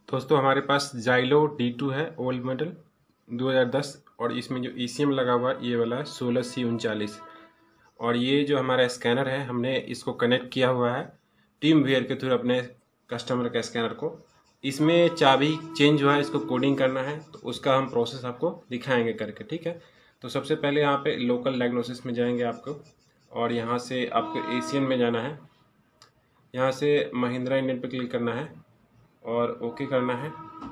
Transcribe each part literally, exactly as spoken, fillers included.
दोस्तों हमारे पास जाइलो डी टू है, ओल्ड मॉडल दो हज़ार दस, और इसमें जो ई सी एम लगा हुआ है ये वाला है सोलह सी उनचालीस। और ये जो हमारा स्कैनर है हमने इसको कनेक्ट किया हुआ है टीम वेयर के थ्रू अपने कस्टमर के स्कैनर को। इसमें चाबी चेंज हुआ है, इसको कोडिंग करना है तो उसका हम प्रोसेस आपको दिखाएंगे करके, ठीक है। तो सबसे पहले यहाँ पे लोकल डायग्नोसिस में जाएंगे आपको, और यहाँ से आपको एशियन में जाना है। यहाँ से महिंद्रा इंडियन पे क्लिक करना है और ओके करना है।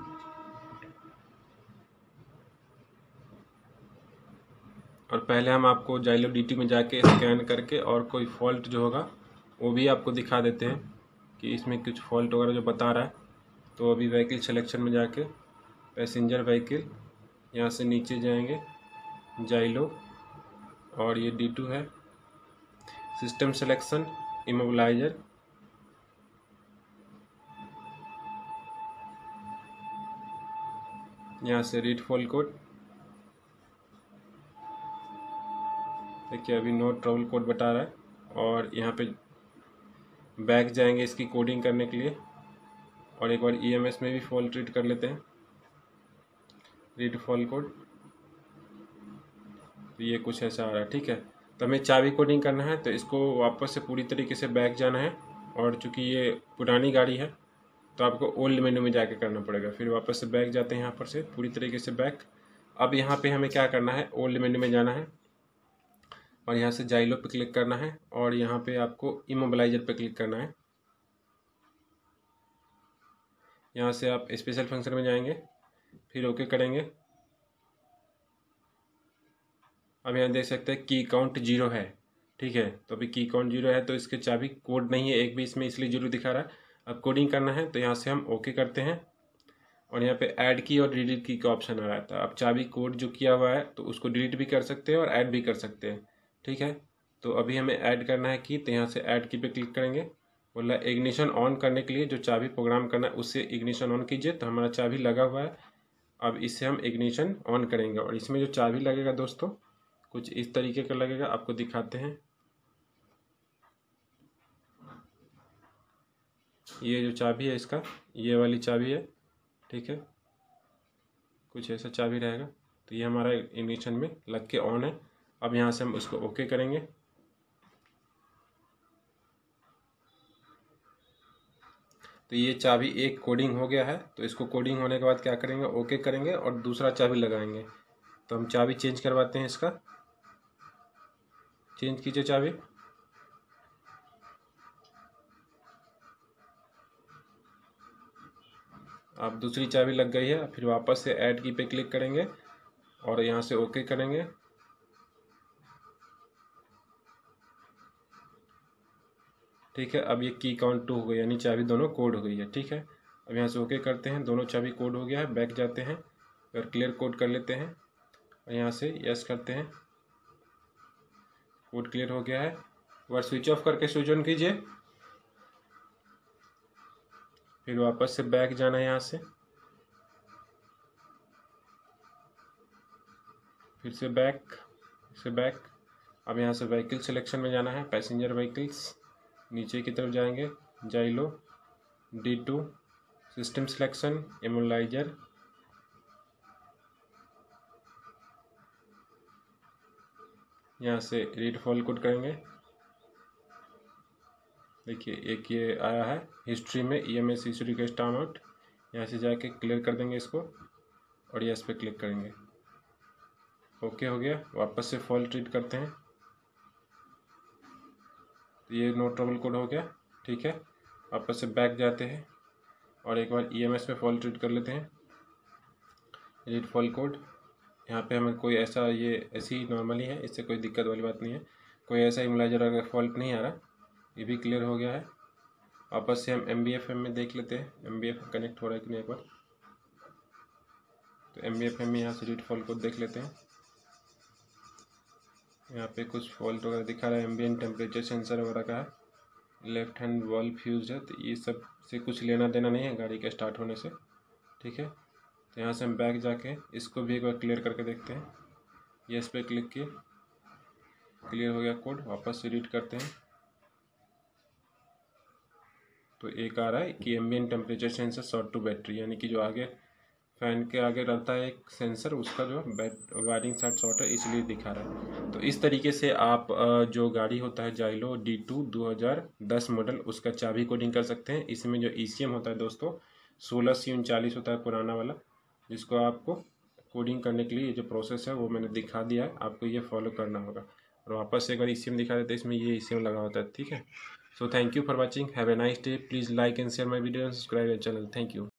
और पहले हम आपको जाइलो डी टी में जाके स्कैन करके और कोई फॉल्ट जो होगा वो भी आपको दिखा देते हैं कि इसमें कुछ फॉल्ट वगैरह जो बता रहा है। तो अभी व्हीकल सिलेक्शन में जाके पैसेंजर व्हीकल, यहाँ से नीचे जाएंगे जाइलो, और ये डी टू है। सिस्टम सिलेक्शन, इमोबिलाइजर, यहाँ से रीड फॉल कोड। देखिए अभी नो ट्रबल कोड बता रहा है। और यहाँ पे बैक जाएंगे इसकी कोडिंग करने के लिए, और एक बार ई एम एस में भी फॉल्ट रीड कर लेते हैं, रीड फॉल कोड। तो ये कुछ ऐसा आ रहा है, ठीक है। तो हमें चाबी कोडिंग करना है तो इसको वापस से पूरी तरीके से बैक जाना है। और चूंकि ये पुरानी गाड़ी है तो आपको ओल्ड मेन्यू में जाके करना पड़ेगा। फिर वापस से बैक जाते हैं, यहाँ पर से पूरी तरीके से बैक। अब यहाँ पे हमें क्या करना है, ओल्ड मेन्यू में जाना है और यहाँ से जाइलो पे क्लिक करना है, और यहाँ पे आपको इमोबिलाइजर पे क्लिक करना है। यहाँ से आप स्पेशल फंक्शन में जाएंगे, फिर ओके करेंगे। अब यहाँ देख सकते हैं की काउंट जीरो है, ठीक है। तो अभी की काउंट जीरो है तो इसके चाबी कोड नहीं है एक भी इसमें, इसलिए जीरो दिखा रहा है। अब कोडिंग करना है तो यहाँ से हम ओके करते हैं, और यहाँ पे ऐड की और डिलीट की का ऑप्शन आ रहा था। अब चाबी कोड जो किया हुआ है तो उसको डिलीट भी कर सकते हैं और ऐड भी कर सकते हैं, ठीक है। तो अभी हमें ऐड करना है की, तो यहाँ से ऐड की पे क्लिक करेंगे। बोला इग्निशन ऑन करने के लिए जो चाबी प्रोग्राम करना है उससे इग्निशन ऑन कीजिए। तो हमारा चाबी लगा हुआ है, अब इससे हम इग्निशन ऑन करेंगे। और इसमें जो चाबी लगेगा दोस्तों कुछ इस तरीके का लगेगा, आपको दिखाते हैं। ये जो चाबी है इसका, ये वाली चाबी है, ठीक है। कुछ ऐसा चाबी रहेगा। तो ये हमारा इग्निशन में लग के ऑन है। अब यहाँ से हम उसको ओके करेंगे। तो ये चाबी एक कोडिंग हो गया है। तो इसको कोडिंग होने के बाद क्या करेंगे, ओके करेंगे और दूसरा चाबी लगाएंगे। तो हम चाबी चेंज करवाते हैं इसका। चेंज कीजिए चाबी। अब दूसरी चाबी लग गई है। फिर वापस से ऐड की पे क्लिक करेंगे और यहाँ से ओके करेंगे। ठीक है, अब ये की काउंट टू हो गई, यानी चाबी दोनों कोड हो गई है, ठीक है। अब यहाँ से ओके करते हैं, दोनों चाबी कोड हो गया है। बैक जाते हैं और क्लियर कोड कर लेते हैं, और यहाँ से यस करते हैं। कोड क्लियर हो गया है। एक बार स्विच ऑफ करके स्विच ऑन कीजिए। फिर वापस से बैक जाना है, यहाँ से फिर से बैक से बैक। अब यहाँ से व्हीकल सिलेक्शन में जाना है, पैसेंजर व्हीकल्स, नीचे की तरफ जाएंगे Xylo D two, system selection, immobiliser, यहाँ से रीड फॉल कोड करेंगे। देखिए एक ये आया है हिस्ट्री में, E M S issue request time out. यहाँ से जाके क्लियर कर देंगे इसको और यस पे क्लिक करेंगे। ओके हो गया। वापस से फॉल्ट रीड करते हैं, तो ये नो ट्रबल कोड हो गया, ठीक है। वापस से बैक जाते हैं और एक बार ई एम एस पे फॉल्ट रीड कर लेते हैं, रीड फॉल कोड। यहाँ पे हमें कोई ऐसा, ये ऐसी ही नॉर्मली है, इससे कोई दिक्कत वाली बात नहीं है। कोई ऐसा इमोबिलाइजर अगर फॉल्ट नहीं आ रहा, ये भी क्लियर हो गया है। वापस से हम एम बी एफ एम में देख लेते हैं, M B F M connect हो रहा है कि नहीं एक बार। तो एम बी एफ एम में यहाँ से रीड फॉल कोड देख लेते हैं। यहाँ पे कुछ फॉल्ट वगैरह दिखा रहा है, एम्बिएंट टेम्परेचर सेंसर वगैरह का है, लेफ्ट हैंड वॉल्व फ्यूज है। तो ये सब से कुछ लेना देना नहीं है गाड़ी के स्टार्ट होने से, ठीक है। तो यहाँ से हम बैक जाके इसको भी एक बार क्लियर करके देखते हैं। यस पे क्लिक किए, क्लियर हो गया कोड। वापस से रीड करते हैं, तो एक आ रहा है कि ambient temperature sensor short to battery, यानी कि जो आगे फैन के आगे रहता है एक सेंसर, उसका जो वायरिंग शार्ट शॉर्ट है इसलिए दिखा रहा है। तो इस तरीके से आप जो गाड़ी होता है जाइलो डी टू दो हज़ार दस मॉडल, उसका चाबी कोडिंग कर सकते हैं। इसमें जो ई सी एम होता है दोस्तों सोलह सी उनचालीस होता है पुराना वाला, जिसको आपको कोडिंग करने के लिए जो प्रोसेस है वो मैंने दिखा दिया है, आपको ये फॉलो करना होगा। और वापस से अगर ई सी एम दिखा देते हैं, इसमें ये ई सी एम लगा होता है, ठीक है। So thank you for watching, have a nice day, please like and share my video and subscribe my channel, thank you.